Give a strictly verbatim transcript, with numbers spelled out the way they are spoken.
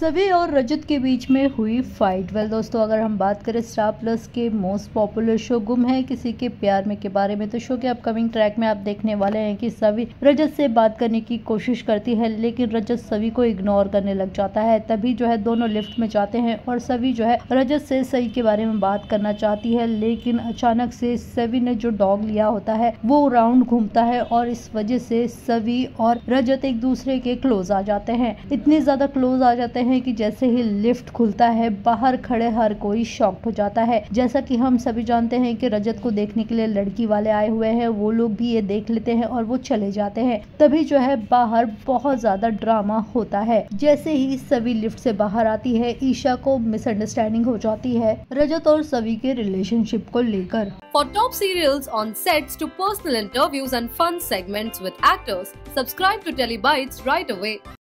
सभी और रजत के बीच में हुई फाइट। वेल दोस्तों, अगर हम बात करें स्टार प्लस के मोस्ट पॉपुलर शो गुम है किसी के प्यार में के बारे में, तो शो के अपकमिंग ट्रैक में आप देखने वाले हैं कि सभी रजत से बात करने की कोशिश करती है, लेकिन रजत सभी को इग्नोर करने लग जाता है। तभी जो है दोनों लिफ्ट में जाते हैं और सभी जो है रजत से सही के बारे में बात करना चाहती है, लेकिन अचानक से सभी ने जो डॉग लिया होता है वो राउंड घूमता है और इस वजह से सभी और रजत एक दूसरे के क्लोज आ जाते हैं। इतने ज्यादा क्लोज आ जाते हैं कि जैसे ही लिफ्ट खुलता है बाहर खड़े हर कोई शॉक्ड हो जाता है। जैसा कि हम सभी जानते हैं कि रजत को देखने के लिए लड़की वाले आए हुए हैं, वो लोग भी ये देख लेते हैं और वो चले जाते हैं। तभी जो है बाहर बहुत ज्यादा ड्रामा होता है। जैसे ही सभी लिफ्ट से बाहर आती है, ईशा को मिसअंडरस्टैंडिंग हो जाती है रजत और सभी के रिलेशनशिप को लेकर। For top serials on sets to personal interviews and fun segments with actors, subscribe to Telebytes right away.